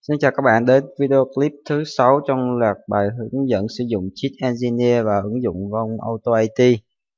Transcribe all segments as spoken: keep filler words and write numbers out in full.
Xin chào các bạn đến video clip thứ sáu trong loạt bài hướng dẫn sử dụng Cheat Engineer và ứng dụng vòng Auto i tê.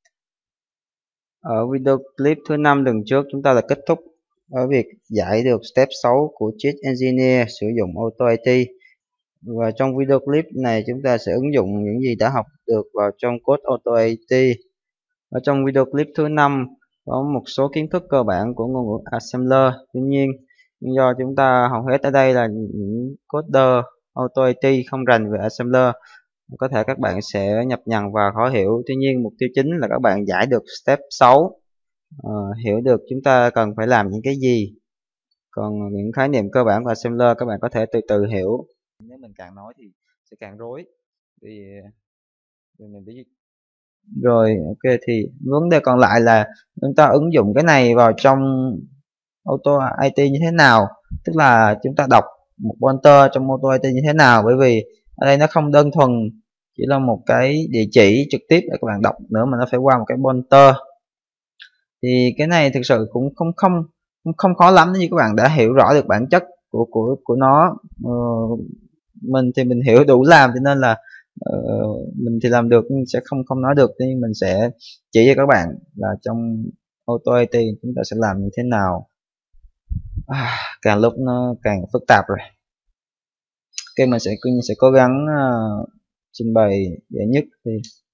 Ở video clip thứ năm lần trước chúng ta đã kết thúc ở việc giải được step sáu của Cheat Engineer sử dụng Auto i tê. Và trong video clip này chúng ta sẽ ứng dụng những gì đã học được vào trong code Auto i tê. Ở trong video clip thứ năm có một số kiến thức cơ bản của ngôn ngữ Assembler. Tuy nhiên do chúng ta hầu hết ở đây là những coder Auto i tê không rành về Assembler, có thể các bạn sẽ nhập nhằng và khó hiểu. Tuy nhiên mục tiêu chính là các bạn giải được step sáu, uh, hiểu được chúng ta cần phải làm những cái gì. Còn những khái niệm cơ bản của Assembler các bạn có thể từ từ hiểu. Nếu mình càng nói thì sẽ càng rối. Vì, vì mình biết rồi ok, thì vấn đề còn lại là chúng ta ứng dụng cái này vào trong Auto i tê như thế nào, tức là chúng ta đọc một pointer trong Auto i tê như thế nào, bởi vì ở đây nó không đơn thuần chỉ là một cái địa chỉ trực tiếp để các bạn đọc nữa, mà nó phải qua một cái pointer. Thì cái này thực sự cũng không không không, không khó lắm nếu như các bạn đã hiểu rõ được bản chất của của của nó. ờ, mình thì mình hiểu đủ làm, cho nên là uh, mình thì làm được nhưng sẽ không không nói được, nhưng mình sẽ chỉ cho các bạn là trong Auto i tê chúng ta sẽ làm như thế nào. À, càng lúc nó càng phức tạp rồi. Ok, mình sẽ mình sẽ cố gắng uh, trình bày dễ nhất. Thì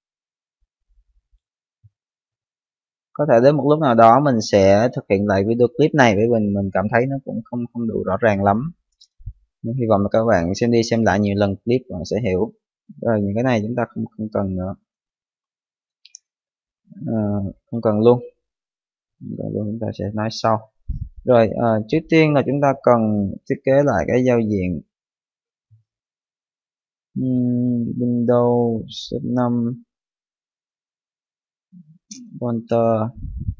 có thể đến một lúc nào đó mình sẽ thực hiện lại video clip này, bởi vì mình cảm thấy nó cũng không không đủ rõ ràng lắm. Nhưng hy vọng là các bạn xem đi xem lại nhiều lần clip bạn sẽ hiểu. Rồi những cái này chúng ta không không cần nữa, uh, không cần luôn. Rồi luôn chúng ta sẽ nói sau. Rồi uh, trước tiên là chúng ta cần thiết kế lại cái giao diện uhm, Windows năm pointer.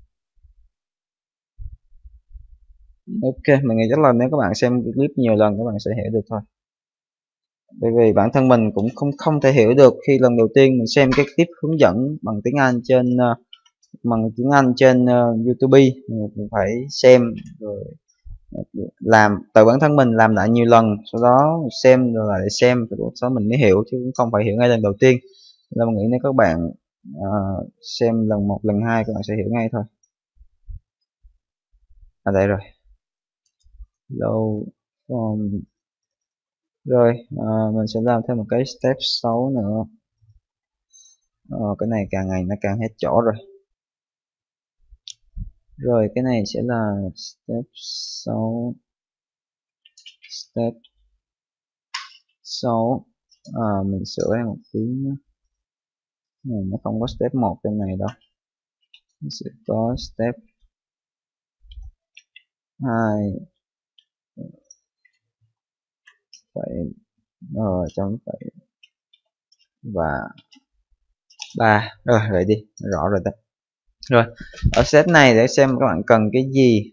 Ok, mình nghĩ chắc là nếu các bạn xem clip nhiều lần các bạn sẽ hiểu được thôi, bởi vì bản thân mình cũng không không thể hiểu được khi lần đầu tiên mình xem cái clip hướng dẫn bằng tiếng Anh trên uh, bằng tiếng Anh trên uh, YouTube. Mình phải xem rồi làm từ bản thân mình làm lại nhiều lần, sau đó xem rồi lại xem, rồi sau đó mình mới hiểu, chứ cũng không phải hiểu ngay lần đầu tiên. Nên mình nghĩ nếu các bạn uh, xem lần một lần hai các bạn sẽ hiểu ngay thôi. À đây rồi, lâu um, rồi uh, mình sẽ làm thêm một cái step sáu nữa. uh, cái này càng ngày nó càng hết chỗ rồi. Rồi cái này sẽ là step sáu, step sáu. À, mình sửa một tí nhé. Này, nó không có step một trong này đâu, nó sẽ có step hai phẩy r chấm phẩy và ba. Rồi vậy đi, rõ rồi đó. Rồi ở step này để xem các bạn cần cái gì.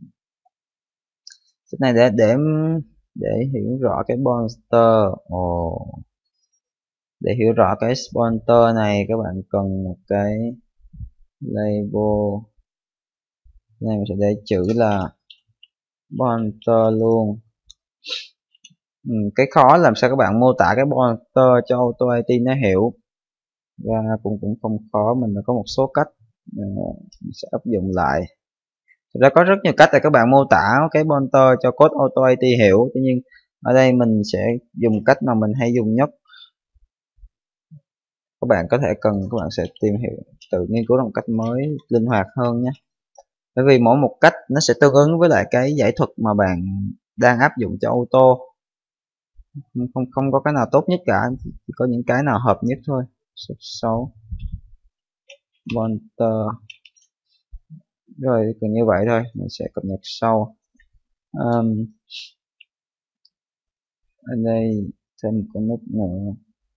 Step này để để để hiểu rõ cái pointer. Ồ, để hiểu rõ cái pointer này các bạn cần một cái label. Cái này mình sẽ để chữ là pointer luôn. Ừ, cái khó làm sao các bạn mô tả cái pointer cho Auto i tê nó hiểu, và cũng cũng không khó. Mình đã có một số cách uh, mình sẽ áp dụng lại. Thực ra có rất nhiều cách để các bạn mô tả cái pointer cho code Auto i tê hiểu, tuy nhiên ở đây mình sẽ dùng cách mà mình hay dùng nhất. Các bạn có thể cần các bạn sẽ tìm hiểu, tự nghiên cứu một cách mới linh hoạt hơn nhé, bởi vì mỗi một cách nó sẽ tương ứng với lại cái giải thuật mà bạn đang áp dụng cho auto. Không không có cái nào tốt nhất cả, chỉ có những cái nào hợp nhất thôi. Số sáu pointer. Rồi còn như vậy thôi, mình sẽ cập nhật sau. Um, ở đây thêm một cái nút nữa.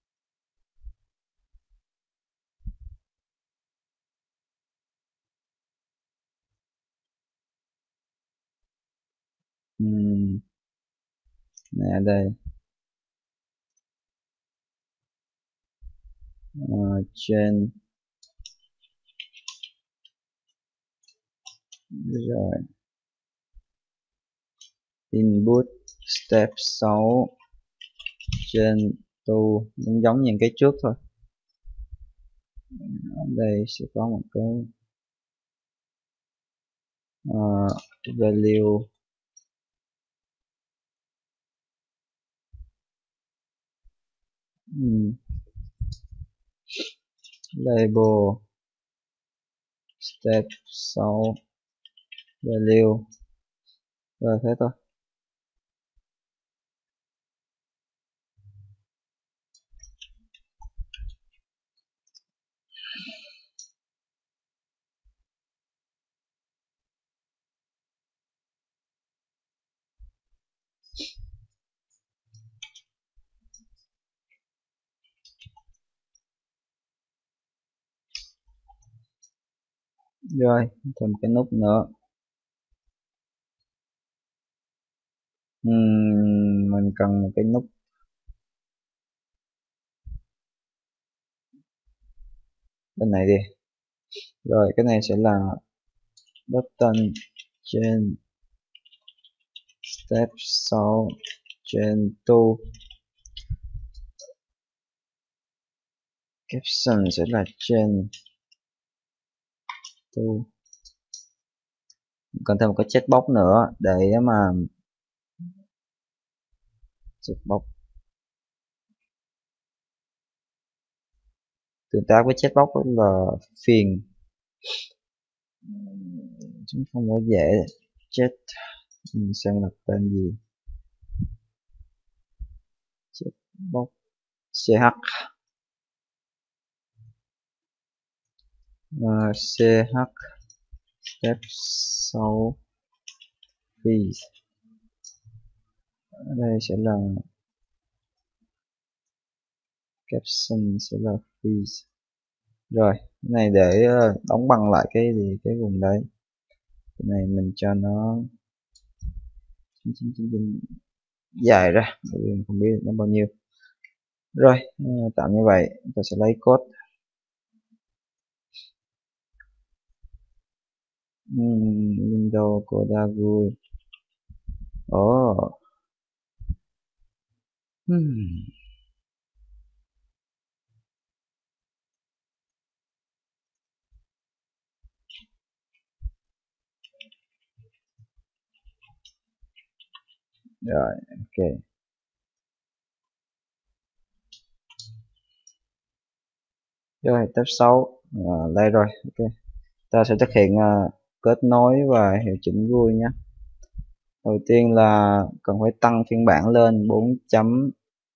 Um, này ở đây uh, trên rồi input step sáu trên tu cũng giống như cái trước thôi. Ở đây sẽ có một cái uh, value um, label step sáu value, rồi thế thôi. Rồi thêm một cái nút nữa. uhm, mình cần một cái nút bên này đi. Rồi cái này sẽ là button trên step sáu trên tu, caption sẽ là trên tu. Còn thêm một cái checkbox nữa để mà checkbox tương tác với checkbox rất là phiền, chúng không có dễ. Check mình xem là tên gì, checkbox ch uh, ch step sáu fees. Ở đây sẽ là caption sẽ là fees. Rồi cái này để đóng băng lại cái gì cái vùng đấy. Cái này mình cho nó dài ra, bởi vì mình không biết nó bao nhiêu. Rồi tạm như vậy, ta sẽ lấy code uhm, window của Dagui. Oh. Hmm. Rồi ok. Rồi step sáu à, đây rồi. Ok, ta sẽ thực hiện uh, kết nối và hiệu chỉnh vui nhé. Đầu tiên là cần phải tăng phiên bản lên bốn chấm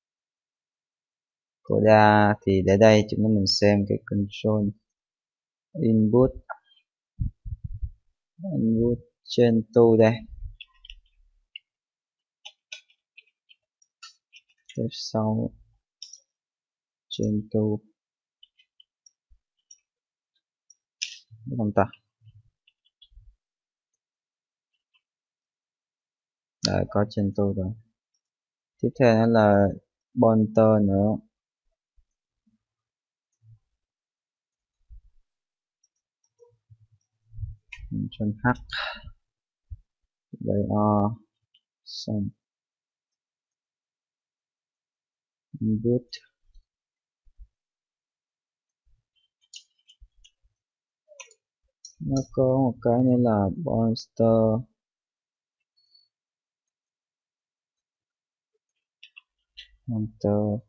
Coda, thì để đây chúng ta mình xem cái control input input trên tu đây, step sáu trên tu không ta. Đã có trên tu rồi. Tiếp theo là pointer nữa. Control H đây o xong input nó có một cái này là pointer pointer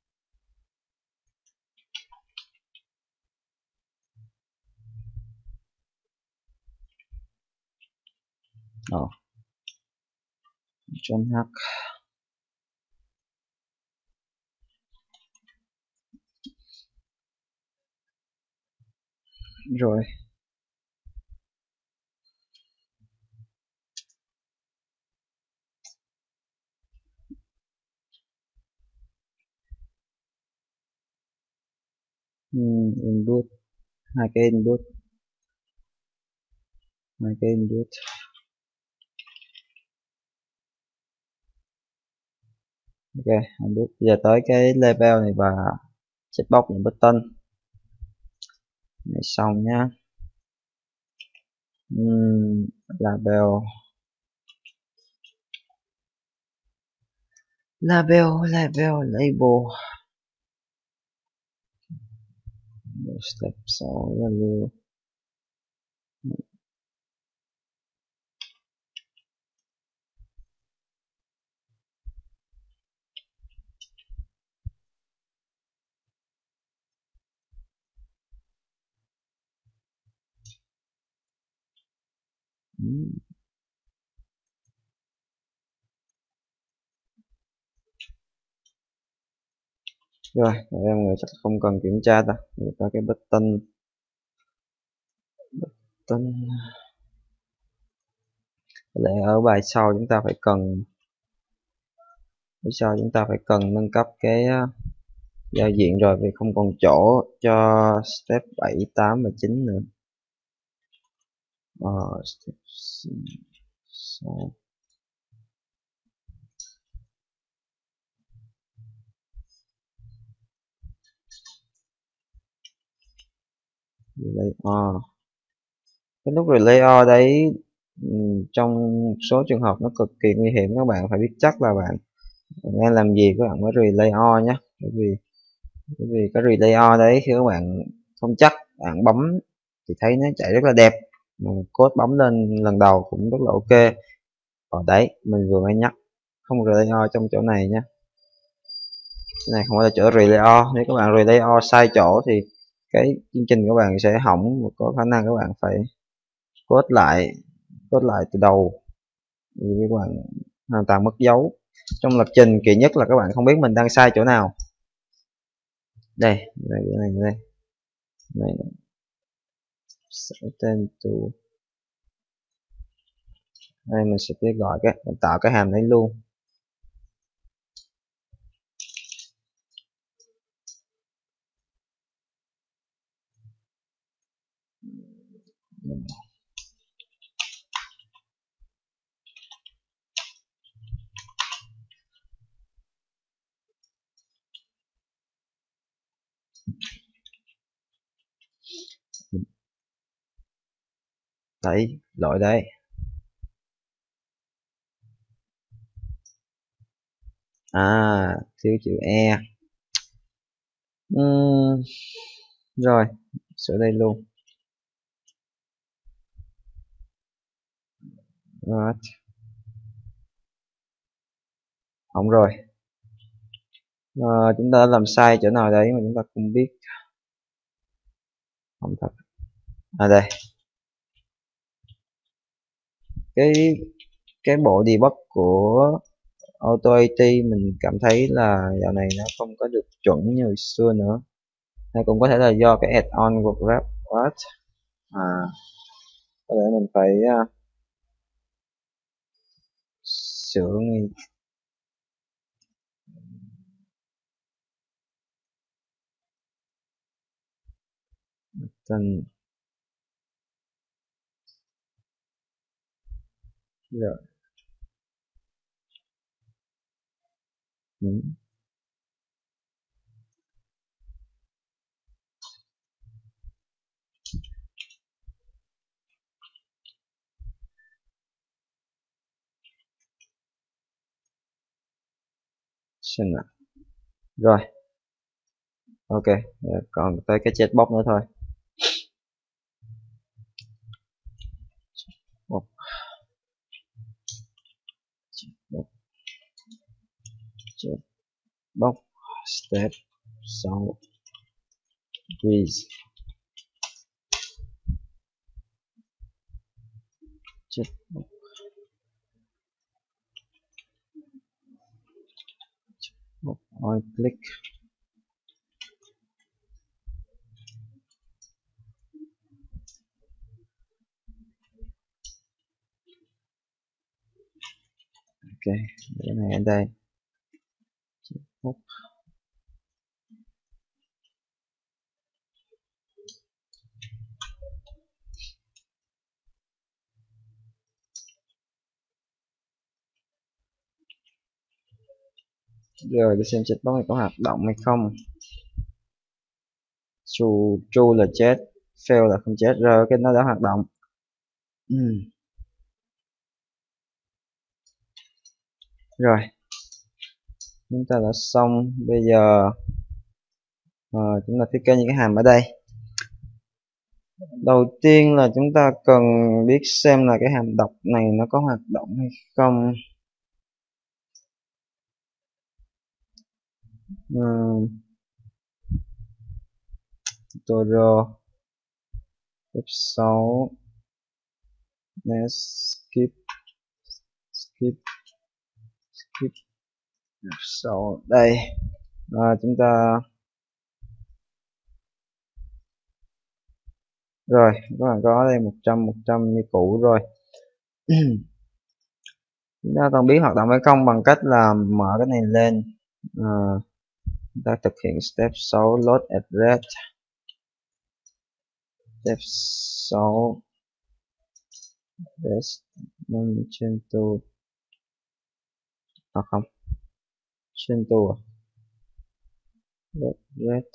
oh. Control H rồi. uhm, input hai cái input hai cái input ok input. Giờ tới cái label này và checkbox những button này xong nhá. uhm, label label label label step sáu value. Rồi, em người chắc không cần kiểm tra ta. Người ta cái button button lẽ ở bài sau chúng ta phải cần phía sau chúng ta phải cần nâng cấp cái giao diện rồi vì không còn chỗ cho step bảy, tám và chín nữa. Ờ, step sáu. Relay all. Cái nút relay all đấy trong số trường hợp nó cực kỳ nguy hiểm, các bạn phải biết chắc là bạn đang làm gì các bạn mới relay all nhé. Bởi vì bởi vì cái relay all đấy khi các bạn không chắc, bạn bấm thì thấy nó chạy rất là đẹp, code bấm lên lần đầu cũng rất là ok. Ở đấy mình vừa mới nhắc không relay all trong chỗ này nhé, cái này không phải là chỗ relay all. Nếu các bạn relay all sai chỗ thì cái chương trình của bạn sẽ hỏng và có khả năng các bạn phải code lại code lại từ đầu vì các bạn hoàn toàn mất dấu. Trong lập trình kỳ nhất là các bạn không biết mình đang sai chỗ nào. Đây đây này đây này tên to đây, mình sẽ gọi cái mình tạo cái hàm đấy luôn. Đấy, lỗi đấy. À, thiếu chữ E. uhm, Rồi, sửa đây luôn. Right. Không rồi. À, chúng ta đã làm sai chỗ nào đấy mà chúng ta không biết. Không thật. À đây. Cái cái bộ debug của AutoAT mình cảm thấy là dạo này nó không có được chuẩn như hồi xưa nữa, hay cũng có thể là do cái add-on của Grab. What? À, có lẽ mình phải uh, sửa ngay. Tên rồi. Ừ. Xin ạ. Rồi. Ok, rồi, còn tới cái chatbot nữa thôi. Một. Chatbot. Chatbot step sáu quiz. Chatbot. Chatbot on click. Ok, cái này ở đây. Chatbot. Rồi để xem chatbot này có hoạt động hay không. True, true là chết, fail là không chết. Rồi cái nó đã hoạt động. uhm. Rồi chúng ta đã xong. Bây giờ uh, chúng ta thiết kế những cái hàm ở đây. Đầu tiên là chúng ta cần biết xem là cái hàm đọc này nó có hoạt động hay không. uh, tutorial F sáu next skip skip skip F sáu đây. À, chúng ta rồi các bạn có đây một trăm một trăm như cũ rồi. Chúng ta còn biết hoạt động hay không bằng cách là mở cái này lên. À, chúng ta thực hiện step sáu load address. Step sáu address change to à không change to load address.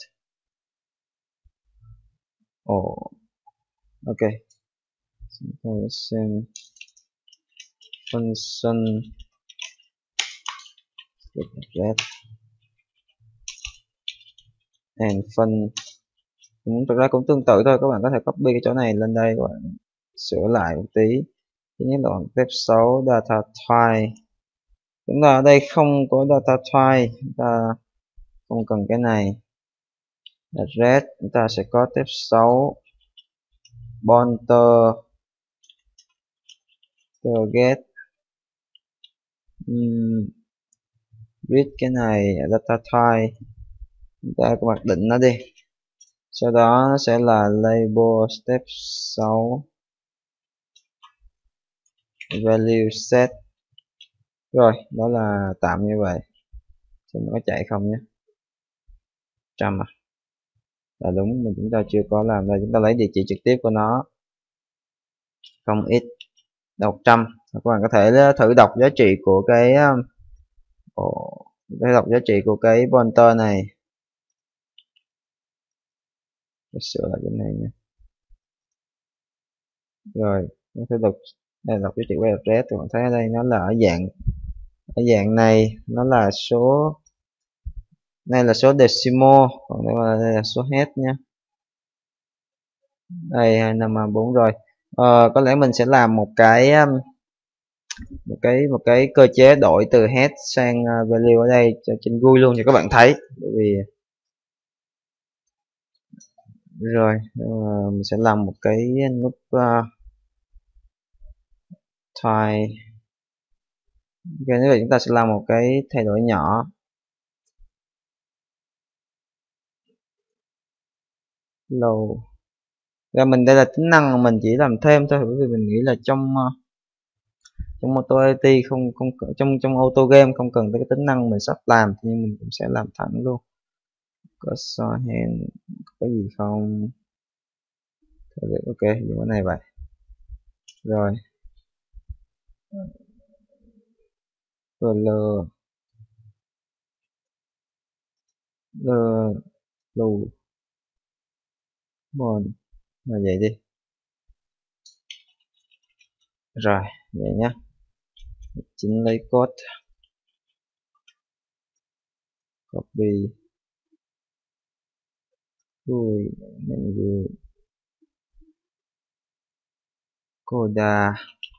Ồ oh, ok, chúng ta xem function address and fun. Cũng thực ra cũng tương tự thôi, các bạn có thể copy cái chỗ này lên đây, các bạn sửa lại một tí. Thứ nhất là step sáu data type. Chúng ta ở đây không có data type, chúng ta không cần cái này. Address chúng ta sẽ có step sáu pointer target um, read cái này data type, chúng ta mặc định nó đi. Sau đó nó sẽ là label step sáu value set. Rồi, đó là tạm như vậy. Xem nó có chạy không nhé. Trăm à. Là đúng, mà chúng ta chưa có làm đây. Chúng ta lấy địa chỉ trực tiếp của nó. Không x đọc trăm. Các bạn có thể thử đọc giá trị của cái Ồ, để đọc giá trị của cái pointer này. Để sửa lại cái này nha. Rồi, nó sẽ đọc đây là đọc giá trị của address. Các bạn thấy ở đây nó là ở dạng ở dạng này nó là số, đây là số decimal, còn đây là số head nha. Đây hai năm bốn rồi. Ờ, có lẽ mình sẽ làm một cái một cái một cái cơ chế đổi từ head sang value ở đây cho trên vui luôn cho các bạn thấy, bởi vì rồi uh, mình sẽ làm một cái nút uh, type. Ok, như vậy chúng ta sẽ làm một cái thay đổi nhỏ. Low. Và mình đây là tính năng mình chỉ làm thêm thôi, bởi vì mình nghĩ là trong uh, trong AutoIT không không trong trong auto game không cần tới cái tính năng mình sắp làm, nhưng mình cũng sẽ làm thẳng luôn. Có so hand có gì không? Ok, dùng cái này vậy. Rồi color lơ lù bon là vậy đi. Rồi vậy nhé, chính lấy code copy rồi mình gửi coda.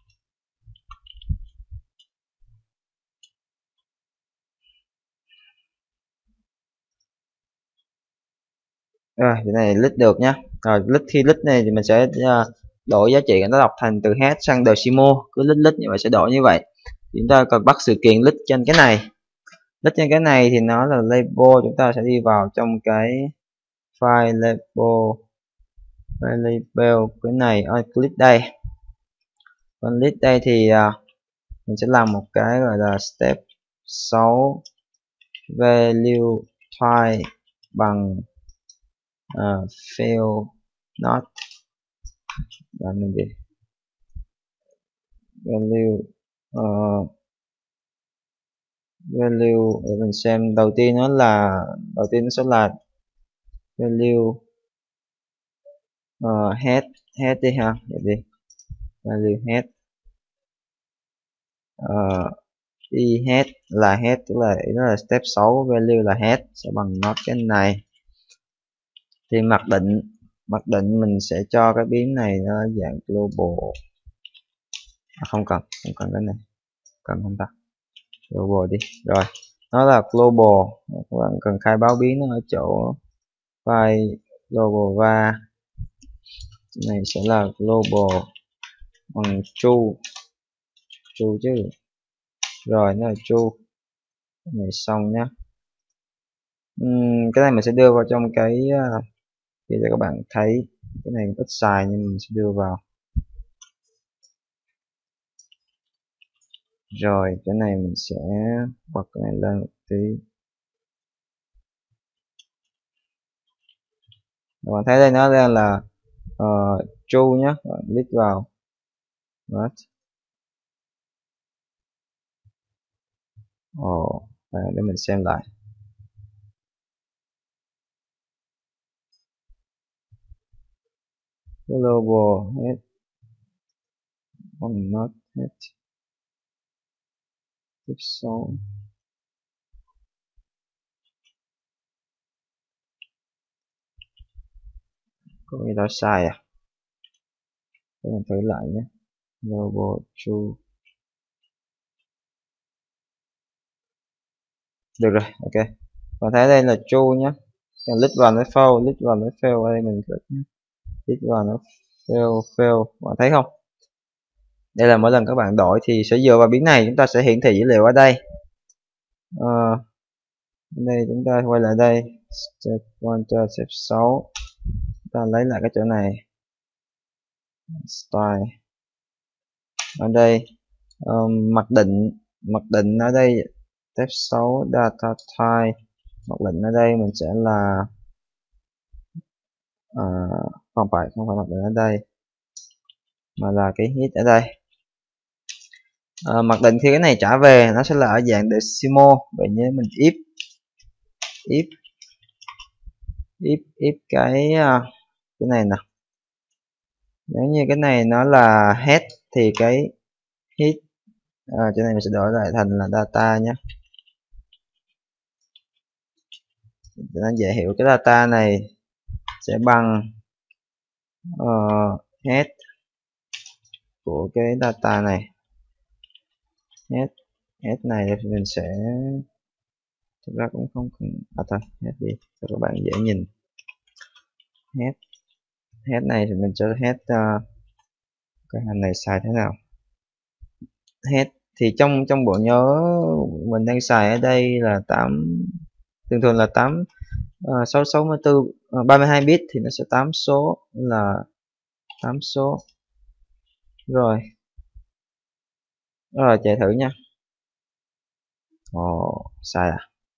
Rồi cái này list được nhá. Rồi list khi list này thì mình sẽ uh, đổi giá trị nó đọc thành từ head sang decimal, cứ list list như vậy sẽ đổi như vậy. Chúng ta cần bắt sự kiện list trên cái này. List trên cái này thì nó là label, chúng ta sẽ đi vào trong cái file label file label cái này on click đây. On list đây thì uh, mình sẽ làm một cái gọi là step sáu value type bằng uh, fail not là mình gì value uh, value để mình xem. Đầu tiên nó là đầu tiên nó sẽ là value uh, head head đi ha, vậy đi value head uh, y head là head, tức là nó là step sáu, value là head sẽ bằng not cái này. Thì mặc định mặc định mình sẽ cho cái biến này nó dạng global. À, không cần không cần cái này, cần không ta, global đi. Rồi nó là global, các bạn cần khai báo biến nó ở chỗ file global và này sẽ là global bằng true true chứ. Rồi nó là true. Cái này xong nhá. Uhm, cái này mình sẽ đưa vào trong cái uh, để cho các bạn thấy. Cái này ít xài nhưng mình sẽ đưa vào. Rồi cái này mình sẽ bật cái này lên một tí. Các bạn thấy đây nó đang là uh, true nhé. Bạn click vào. Đó. Ồ, à, để mình xem lại. Global head on not head tiếp sau. Có gì đó sai à? Để mình thử lại nhé. Global true. Được rồi, ok. Bạn thấy đây là true nhé. Click vào nó fail, click vào nó fail, ở đây mình click click vào nó fail fail. Bạn thấy không? Đây là mỗi lần các bạn đổi thì sẽ dựa vào biến này, chúng ta sẽ hiển thị dữ liệu ở đây. À, đây chúng ta quay lại đây, step pointer step sáu, chúng ta lấy lại cái chỗ này, style ở đây, um, mặc định mặc định ở đây step sáu data type, mặc định ở đây mình sẽ là uh, không phải không phải mặc định ở đây mà là cái hit ở đây. À, mặc định khi cái này trả về nó sẽ là ở dạng decimal, vậy nhé mình if if if if cái cái này nè, nếu như cái này nó là head thì cái hit à, chỗ này mình sẽ đổi lại thành là data nhé, cho nó dễ hiểu. Cái data này sẽ bằng uh, head của cái data này, head head này thì mình sẽ thực ra cũng không cần à thôi head đi cho các bạn dễ nhìn. Head head này thì mình cho head uh, cái hành này xài thế nào. Head thì trong trong bộ nhớ mình đang xài ở đây là tám, thường thường là tám uh, sáu sáu mươi tư uh, ba mươi hai bit thì nó sẽ tám số, là tám số. Rồi rồi chạy thử nha. Ồ sai à,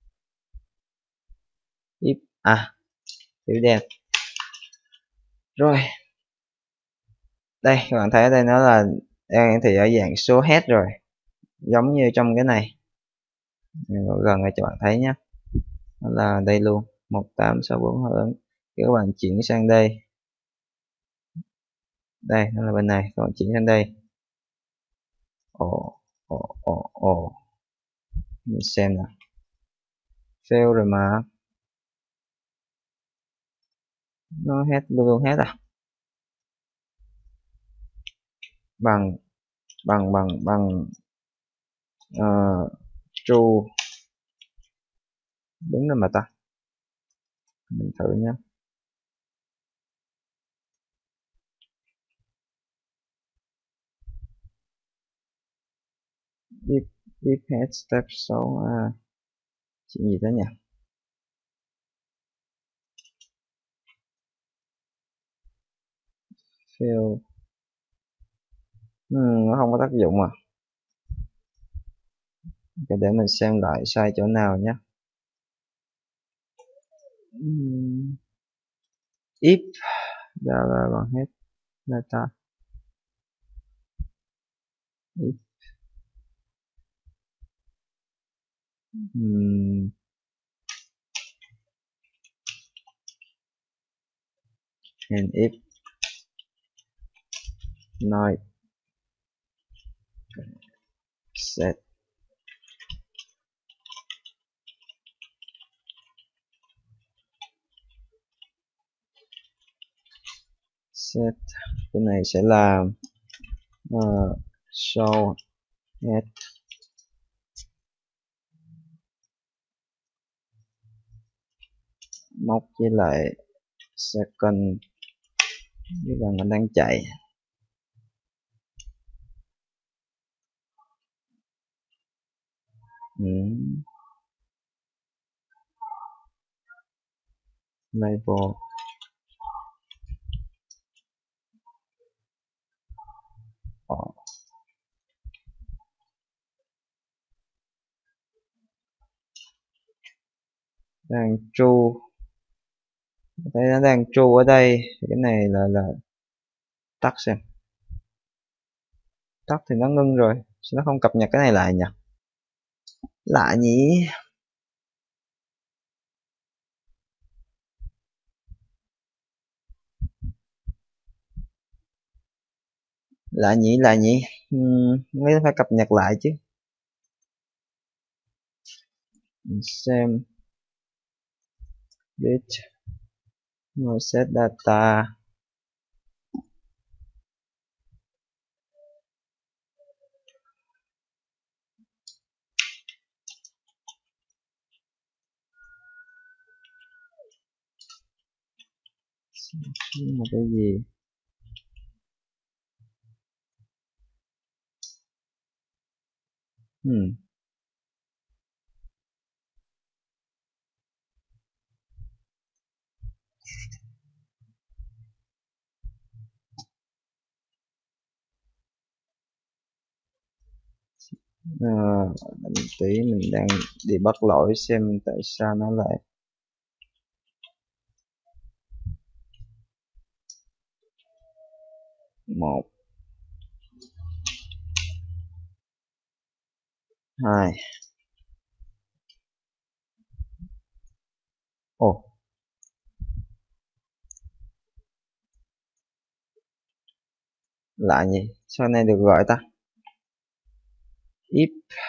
if à chữ đen. Rồi đây các bạn thấy ở đây nó là đang thì ở dạng số head rồi, giống như trong cái này gần này cho bạn thấy nhé, đó là đây luôn một tám sáu bốn hơn. Các bạn chuyển sang đây, đây nó là bên này, các bạn chuyển sang đây. Ồ ồ ồ ồ mình xem nào, fail rồi mà nó hết luôn luôn hết à, bằng bằng bằng bằng uh, true đúng rồi mà ta, mình thử nhé. if if head step sáu à, chuyện gì thế nhỉ, fail ừ, nó không có tác dụng à. Okay, để mình xem lại sai chỗ nào nhé. uhm, if ra là bằng hết data, if uhm, and if night set set cái này sẽ là uh, show at móc với lại second với là mình đang chạy. Ừ. Label Ờ. đang true, thấy nó đang true ở đây, cái này là là tắt xem, tắt thì nó ngưng rồi, nó không cập nhật cái này lại nhỉ, lạ nhỉ. lạ nhỉ lạ nhỉ uhm, mới phải cập nhật lại chứ. Mình xem bit rồi set data là cái gì. Hmm. À, mình tí mình đang đi bắt lỗi xem tại sao nó lại một hai. Ồ, lạ nhỉ, sao này được gọi ta. If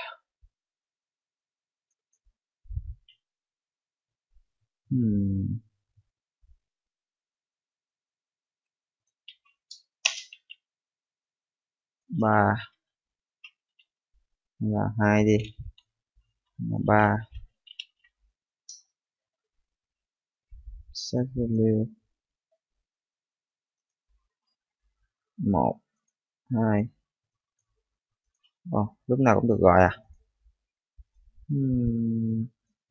hmm. ba là hai đi, ba set value một hai. Ồ, lúc nào cũng được gọi à. Hmm.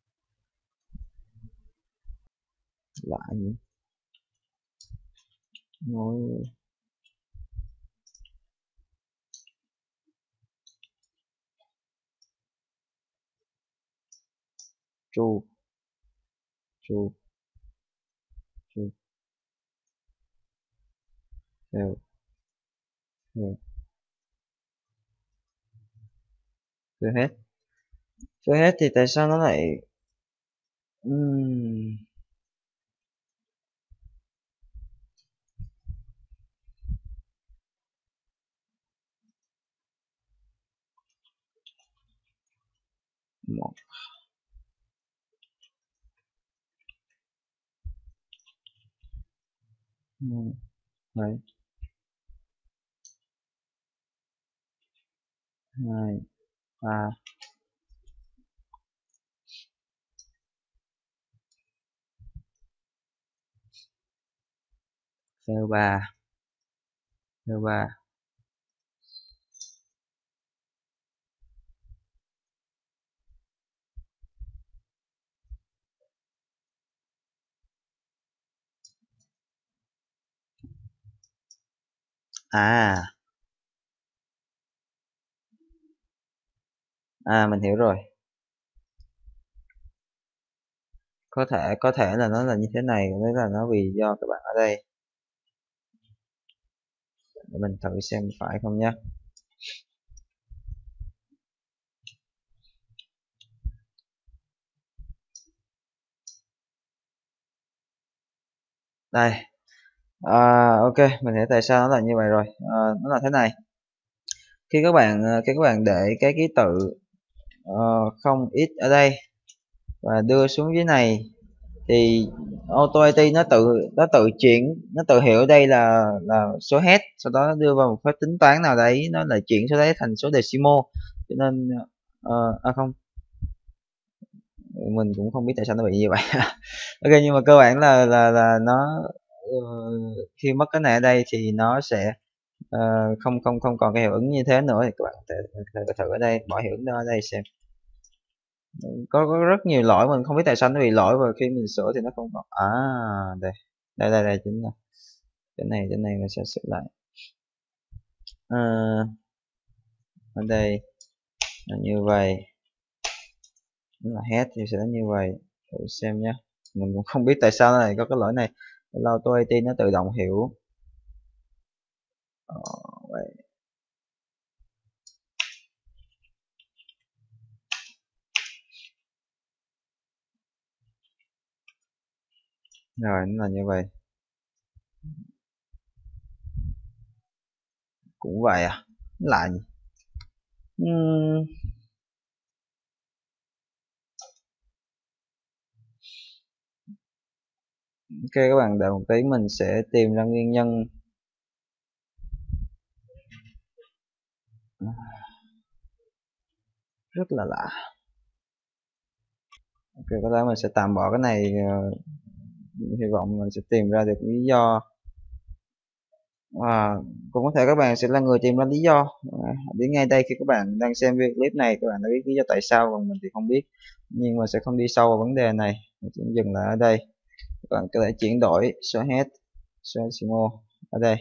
Lạ nhỉ. Nói true true true fail fail fail hết, fail hết thì tại sao nó lại uhm. một hai hai ba fail ba fail ba. À à mình hiểu rồi, có thể có thể là nó là như thế này, đấy là nó vì do các bạn ở đây. Để mình thử xem phải không nhé. Đây à, ok mình hiểu tại sao nó là như vậy rồi. À, nó là thế này, khi các bạn khi các bạn để cái ký tự uh, không ít ở đây và đưa xuống dưới này thì auto i tê nó tự nó tự chuyển, nó tự hiểu đây là là số head, sau đó nó đưa vào một phép tính toán nào đấy, nó lại chuyển số đấy thành số decimal. Cho nên uh, à không, mình cũng không biết tại sao nó bị như vậy. Ok, nhưng mà cơ bản là là là nó uh, khi mất cái này ở đây thì nó sẽ uh, không không không còn cái hiệu ứng như thế nữa. Thì các bạn thử, thử, thử ở đây, bỏ hiệu ứng đó ở đây xem. Có, có rất nhiều lỗi mình không biết tại sao nó bị lỗi, và khi mình sửa thì nó không còn. À đây, đây đây đây chính là cái này, cái này mình sẽ sửa lại. À, ở đây là như vậy, là head thì sẽ như vậy. Thử xem nhé, mình cũng không biết tại sao này có cái lỗi này. Auto i tê nó tự động hiểu. Ờ, vậy. Rồi nó là như vậy. Cũng vậy à, lại uhm. Ok, các bạn đợi một tí, mình sẽ tìm ra nguyên nhân. Rất là lạ. Ok, có lẽ mình sẽ tạm bỏ cái này. Hy vọng mình sẽ tìm ra được lý do. À, cũng có thể các bạn sẽ là người tìm ra lý do. À, đến ngay đây khi các bạn đang xem video clip này, các bạn đã biết lý do tại sao, còn mình thì không biết. Nhưng mà sẽ không đi sâu vào vấn đề này, mình chỉ dừng lại ở đây. Các bạn có thể chuyển đổi số head, số decimal ở đây.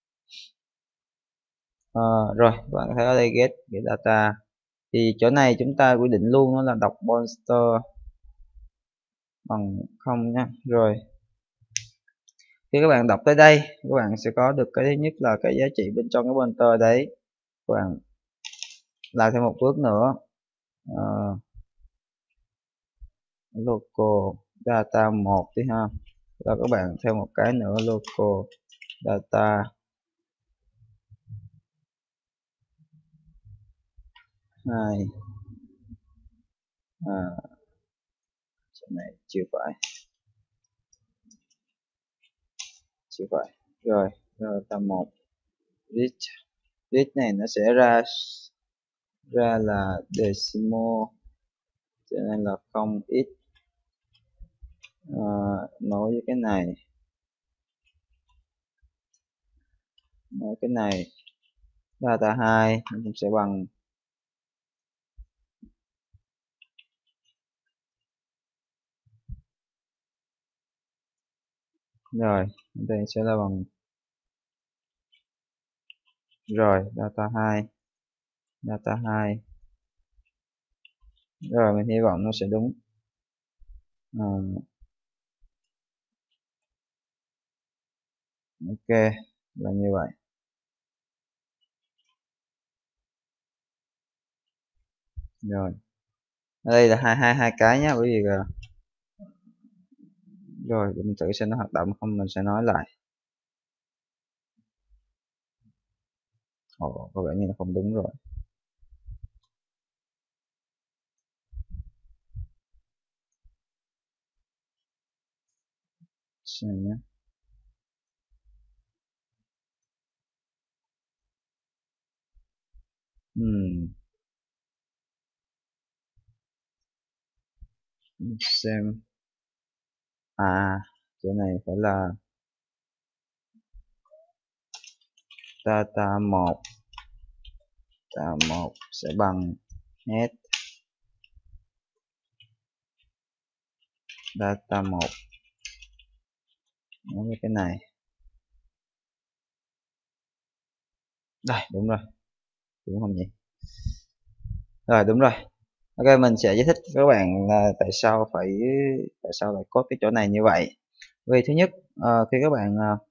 À, rồi các bạn thấy ở đây get get data, thì chỗ này chúng ta quy định luôn nó là đọc pointer bằng không nhé. Rồi khi các bạn đọc tới đây, các bạn sẽ có được cái thứ nhất là cái giá trị bên trong cái pointer đấy. Các bạn làm thêm một bước nữa, uh, local data một đi ha, rồi các bạn thêm một cái nữa local data hai. À, chỗ này chưa phải, chưa phải. Rồi data một, read read này nó sẽ ra ra là decimal, cho nên là không ít. À, nối với cái này, nối cái này data hai nó cũng sẽ bằng rồi, đây sẽ là bằng rồi data hai, data hai. Rồi mình hy vọng nó sẽ đúng. À, ok là như vậy. Rồi ở đây là hai hai hai cái nhé, bởi vì là rồi để mình thử xem nó hoạt động không, mình sẽ nói lại. Ồ, có vẻ như nó không đúng rồi. Xem nhé. Hmm. Xem à, chỗ này phải là data một, data một sẽ bằng head data một nói với cái này. Đây đúng rồi, đúng không nhỉ? Rồi đúng rồi. Ok, mình sẽ giải thích với các bạn là tại sao phải tại sao lại có cái chỗ này như vậy. Vì thứ nhất, uh, khi các bạn uh,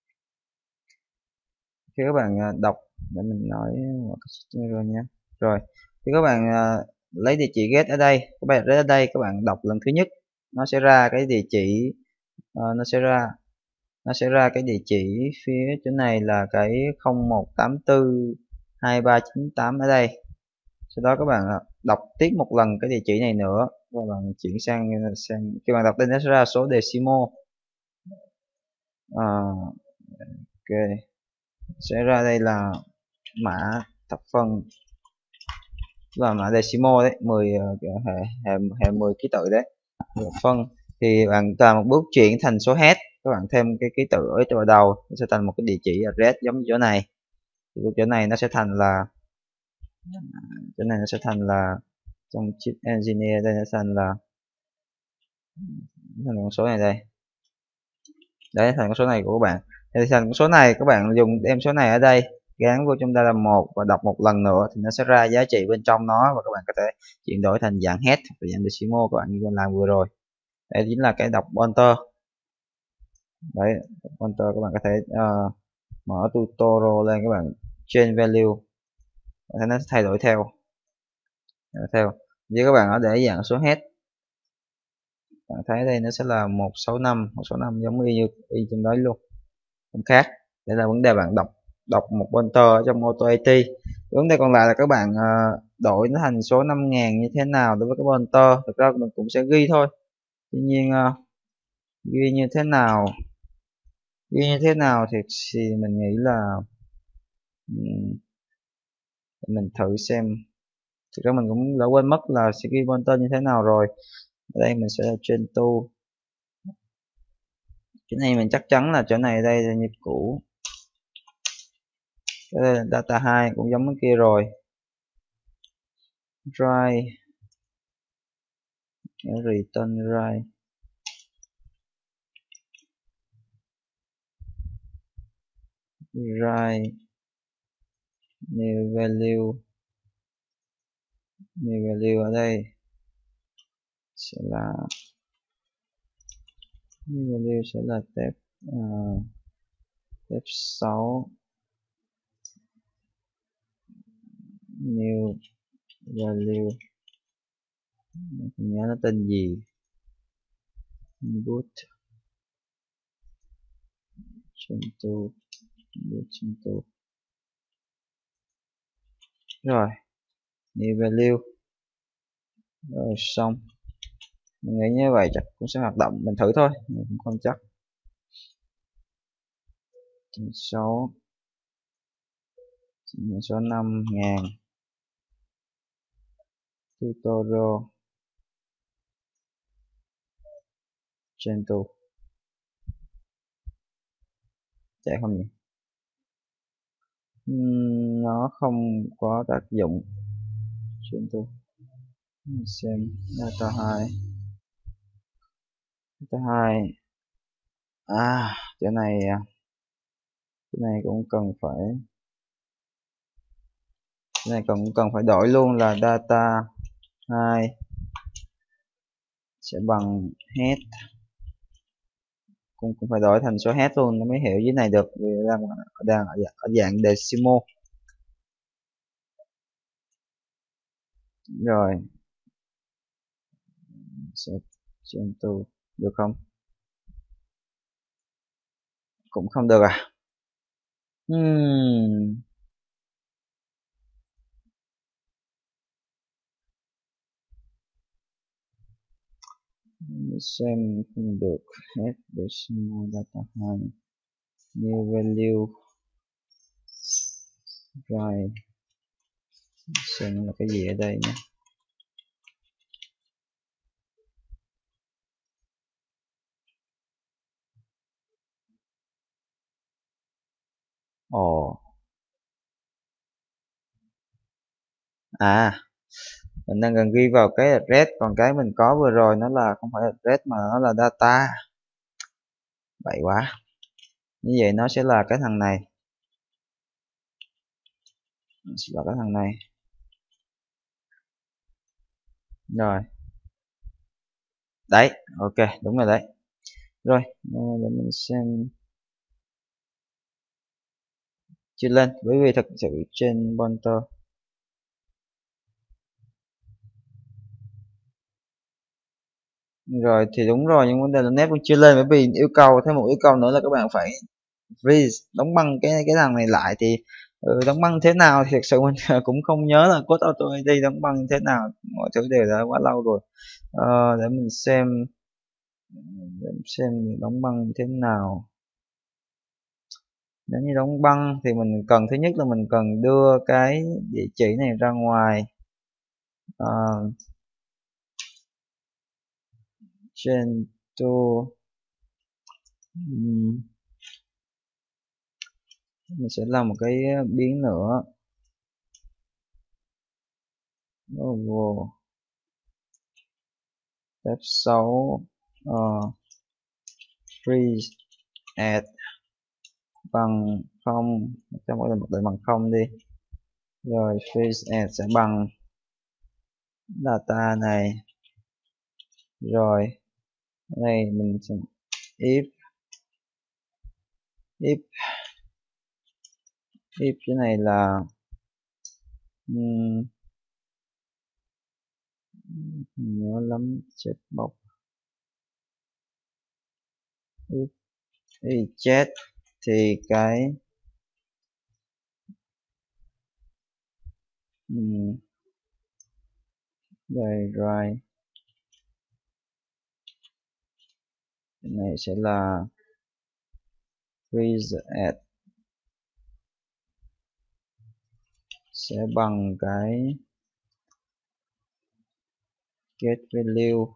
khi các bạn uh, đọc, để mình nói một cái rồi nhé. Rồi khi các bạn uh, lấy địa chỉ get ở đây, các bạn đến ở đây các bạn đọc lần thứ nhất, nó sẽ ra cái địa chỉ uh, nó sẽ ra nó sẽ ra cái địa chỉ phía chỗ này là cái không một tám tư hai ba chín tám ở đây. Sau đó các bạn đọc tiếp một lần cái địa chỉ này nữa, và bạn chuyển sang sang khi bạn đọc tên nó sẽ ra số decimal. À, ok, sẽ ra đây là mã thập phân, là mã decimal đấy, mười hệ hệ hệ mười ký tự đấy. Thập phân thì bạn làm một bước chuyển thành số head, các bạn thêm cái ký tự ở chỗ đầu, nó sẽ thành một cái địa chỉ address giống như chỗ này. Thì chỗ này nó sẽ thành là chỗ này nó sẽ thành là trong chip engineer đây, nó thành là thành con số này đây, đấy thành con số này của các bạn. Thì thành con số này các bạn dùng đem số này ở đây gắn vô trong đây là một và đọc một lần nữa thì nó sẽ ra giá trị bên trong nó, và các bạn có thể chuyển đổi thành dạng head hoặc dạng decimal các bạn như con làm vừa rồi. Đây chính là cái đọc pointer. Đấy, pointer các bạn có thể uh, mở tutorial lên, các bạn change value thì nó sẽ thay đổi theo theo như các bạn ở để dạng số head. Bạn thấy đây nó sẽ là một sáu năm, một sáu năm giống y như y trong đấy luôn, không khác. Đây là vấn đề bạn đọc đọc một pointer trong auto a tê. Vấn đề còn lại là các bạn uh, đổi nó thành số năm ngàn như thế nào đối với cái pointer. Thực ra mình cũng sẽ ghi thôi, tuy nhiên uh, ghi như thế nào ghi như thế nào thì, thì mình nghĩ là um, mình thử xem. Thực ra mình cũng đã quên mất là sẽ ghi pointer như thế nào rồi. Ở đây mình sẽ trên tu, cái này mình chắc chắn là chỗ này đây là như cũ. Đây là data hai cũng giống cái kia rồi. Right, return right, right new value, new value ở đây sẽ là new value sẽ là tab uh, tab sáu, new value không nhớ nó tên gì, input into into rồi new value rồi xong. Mình nghĩ như vậy chắc cũng sẽ hoạt động, mình thử thôi, mình cũng không chắc. Số số năm ngàn tutorial gentle chạy không nhỉ? Uhm, nó không có tác dụng. gentle xem data hai, data hai à cái này cái này cũng cần phải cái này cần cần phải đổi luôn là data hai sẽ bằng head, cũng cũng phải đổi thành số head luôn nó mới hiểu dưới này được, vì đang đang ở, ở dạng decimal. Rồi sẽ trên tu được không? Cũng không được à? Hmm. Xem không được. Head decimal data hai new value rồi xem là cái gì ở đây nhé. Ồ à mình đang cần ghi vào cái address, còn cái mình có vừa rồi nó là không phải address mà nó là data. Vậy quá, như vậy nó sẽ là cái thằng này, nó sẽ là cái thằng này rồi đấy. Ok đúng rồi đấy. Rồi để mình xem chưa lên, bởi vì thực sự trên pointer rồi thì đúng rồi, nhưng vấn đề là nét vẫn chưa lên, bởi vì yêu cầu thêm một yêu cầu nữa là các bạn phải freeze đóng băng cái cái thằng này lại thì ừ, đóng băng thế nào thì thực sự mình cũng không nhớ là code auto i đê đóng băng thế nào, mọi thứ đều đã quá lâu rồi. Ờ, để mình xem để mình xem đóng băng thế nào. Nếu như đóng băng thì mình cần, thứ nhất là mình cần đưa cái địa chỉ này ra ngoài. Ờ, change to um, mình sẽ làm một cái biến nữa. Logo step sáu, uh, freeze add bằng không, cho mỗi lần một lần bằng không đi, rồi freeze add sẽ bằng data này, rồi này mình sẽ if if if cái này là um, nhớ lắm checkbox if if chat thì cái um, đây rồi cái này sẽ là freeze add sẽ bằng cái get value,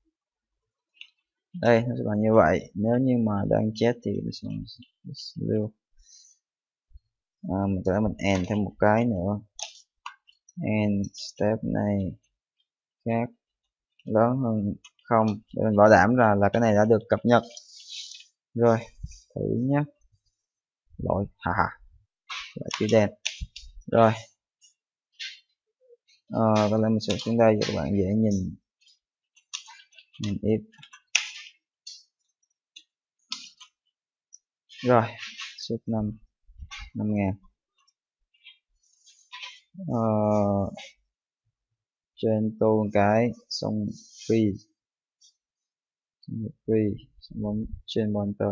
đây nó sẽ bằng như vậy. Nếu như mà đang chat thì nó sẽ lưu à, mình có thể mình end thêm một cái nữa, end step này khác lớn hơn không để mình bảo đảm là là cái này đã được cập nhật rồi. Thử nhé, lỗi hà hà lại chữ đen rồi. Ờ, có lẽ mình sẽ xuống đây cho các bạn dễ nhìn. Mình if rồi ship năm năm ngàn. Ờ, trên tô cái xong free free xong bấm trên monitor.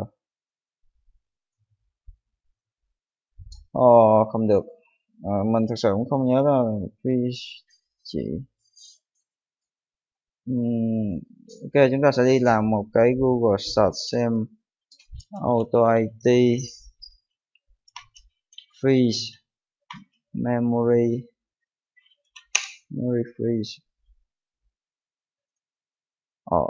Ồ không được. Ờ, mình thực sự cũng không nhớ là free chỉ uhm, ok, chúng ta sẽ đi làm một cái Google search xem auto i tê freeze memory memory freeze. Ồ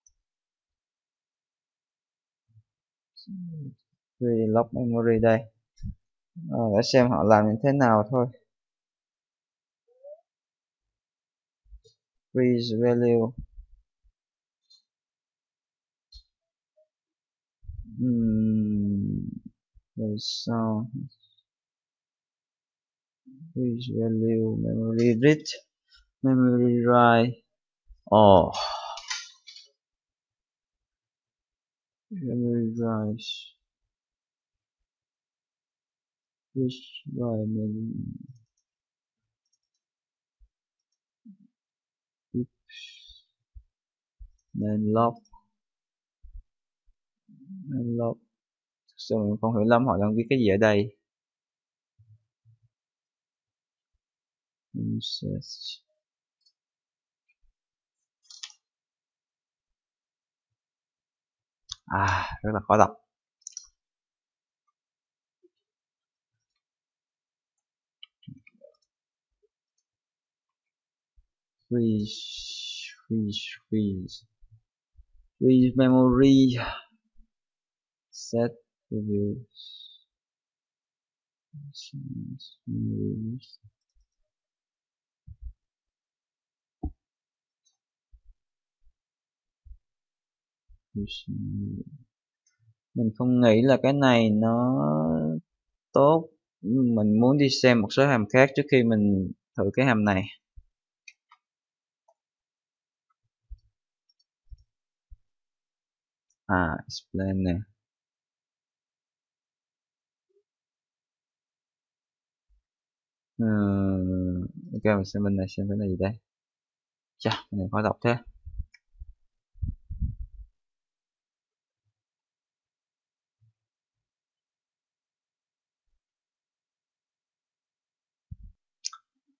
free lock memory đây. Ờ, để xem họ làm như thế nào thôi. Freeze value uhm, rồi sao freeze value memory read memory write. Ồ oh. Memory write which by memory main log main log. Thực sự mình không hiểu lắm họ đang viết cái gì ở đây. À rất là khó đọc. Freeze freeze freeze freeze memory set reviews mình không nghĩ là cái này nó tốt. Mình muốn đi xem một số hàm khác trước khi mình thử cái hàm này. À explain nè. Hmm, ok mình xem bên này xem cái này gì đây. Chà, cái này khó đọc thế.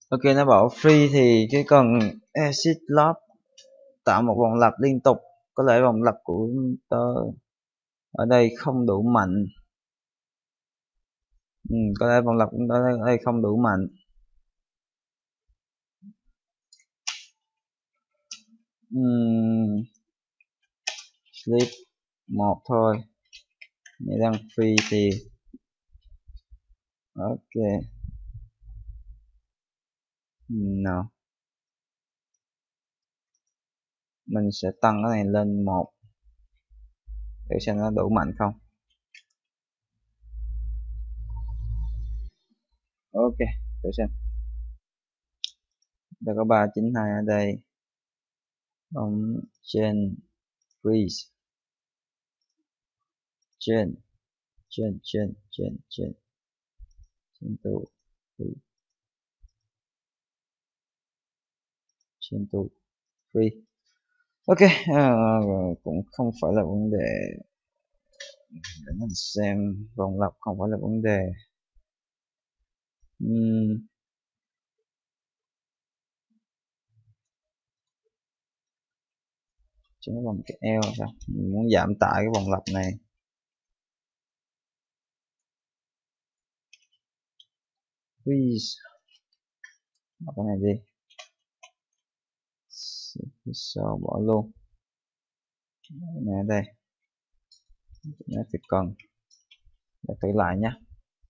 Ok, nó bảo free thì cái cần exit loop tạo một vòng lặp liên tục. Có lẽ vòng lặp của tớ ở đây không đủ mạnh. Ừ, có lẽ vòng lặp của tớ ở đây không đủ mạnh. Uhm, sleep một thôi. Nếu đang free thì ok. Nào, mình sẽ tăng cái này lên một để xem nó đủ mạnh không. Ok, để xem. Đây có ba chín hai ở đây. Bấm trên freeze. Trên trên trên trên trên trên tụ free. Trên tụ free. Ok, uh, cũng không phải là vấn đề. Để mình xem, vòng lặp không phải là vấn đề. uhm. Chứ nó bằng cái eo sao mình muốn giảm tải cái vòng lặp này. Freeze, bỏ cái này đi, sau bỏ luôn cái này ở đây. Nó thì cần để thử lại nhé.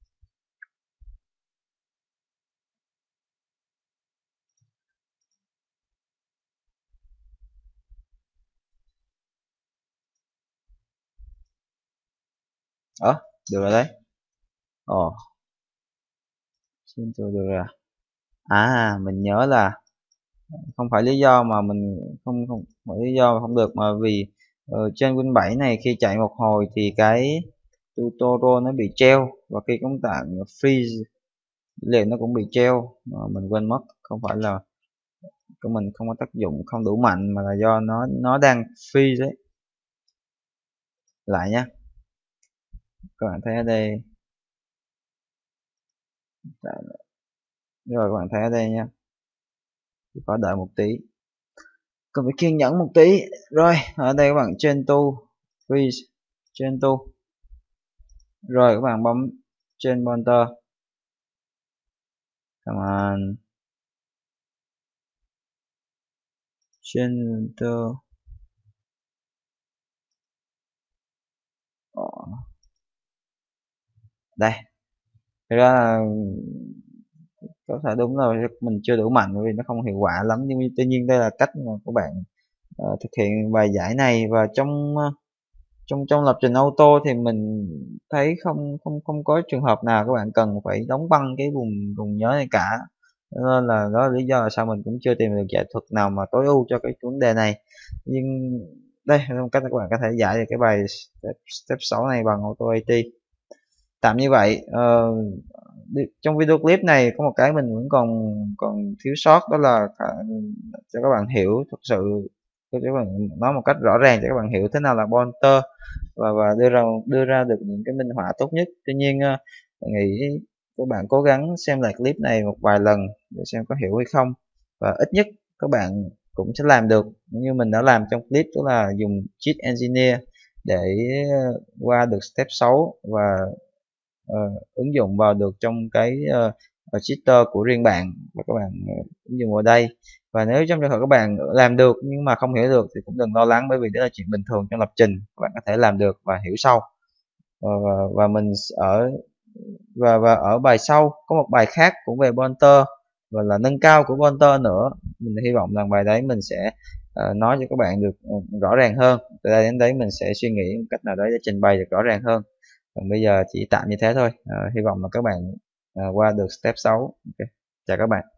Ờ à, được rồi đấy. Ồ, xin tôi được rồi. À, mình nhớ là không phải lý do mà mình không không phải lý do mà không được, mà vì uh, trên Win bảy này khi chạy một hồi thì cái tutorial nó bị treo, và khi chúng ta freeze liền nó cũng bị treo, mà mình quên mất. Không phải là của mình không có tác dụng, không đủ mạnh, mà là do nó nó đang freeze đấy. Lại nhé, các bạn thấy ở đây. Rồi các bạn thấy ở đây nha, có đợi một tí, cần phải kiên nhẫn một tí. Rồi ở đây các bạn trên tu freeze, trên tu, rồi các bạn bấm trên pointer. Come on, trên pointer. Đây, thực ra là có thể đúng là mình chưa đủ mạnh vì nó không hiệu quả lắm, nhưng tuy nhiên đây là cách mà các bạn uh, thực hiện bài giải này. Và trong uh, trong trong lập trình auto thì mình thấy không không không có trường hợp nào các bạn cần phải đóng băng cái vùng vùng nhớ này cả, nên là đó là lý do là sao mình cũng chưa tìm được giải thuật nào mà tối ưu cho cái vấn đề này. Nhưng đây là một cách các bạn có thể giải được cái bài step, step sáu này bằng auto at. Tạm như vậy. Uh, trong video clip này có một cái mình vẫn còn còn thiếu sót, đó là cho các bạn hiểu thực sự, cho các bạn nói một cách rõ ràng cho các bạn hiểu thế nào là pointer, và và đưa ra đưa ra được những cái minh họa tốt nhất. Tuy nhiên uh, mình nghĩ các bạn cố gắng xem lại clip này một vài lần để xem có hiểu hay không, và ít nhất các bạn cũng sẽ làm được như mình đã làm trong clip, đó là dùng cheat engineer để uh, qua được step sáu và uh, ứng dụng vào được trong cái uh, cheater của riêng bạn, và các bạn uh, ứng dụng vào đây. Và nếu trong trường hợp các bạn làm được nhưng mà không hiểu được thì cũng đừng lo lắng, bởi vì đó là chuyện bình thường trong lập trình, các bạn có thể làm được và hiểu sau. và, và mình ở và và ở bài sau có một bài khác cũng về pointer và là nâng cao của pointer nữa. Mình hy vọng rằng bài đấy mình sẽ uh, nói cho các bạn được uh, rõ ràng hơn. Từ đây đến đấy mình sẽ suy nghĩ một cách nào đấy để trình bày được rõ ràng hơn. Còn bây giờ chỉ tạm như thế thôi. Uh, hy vọng là các bạn uh, qua được step sáu. Okay. Chào các bạn.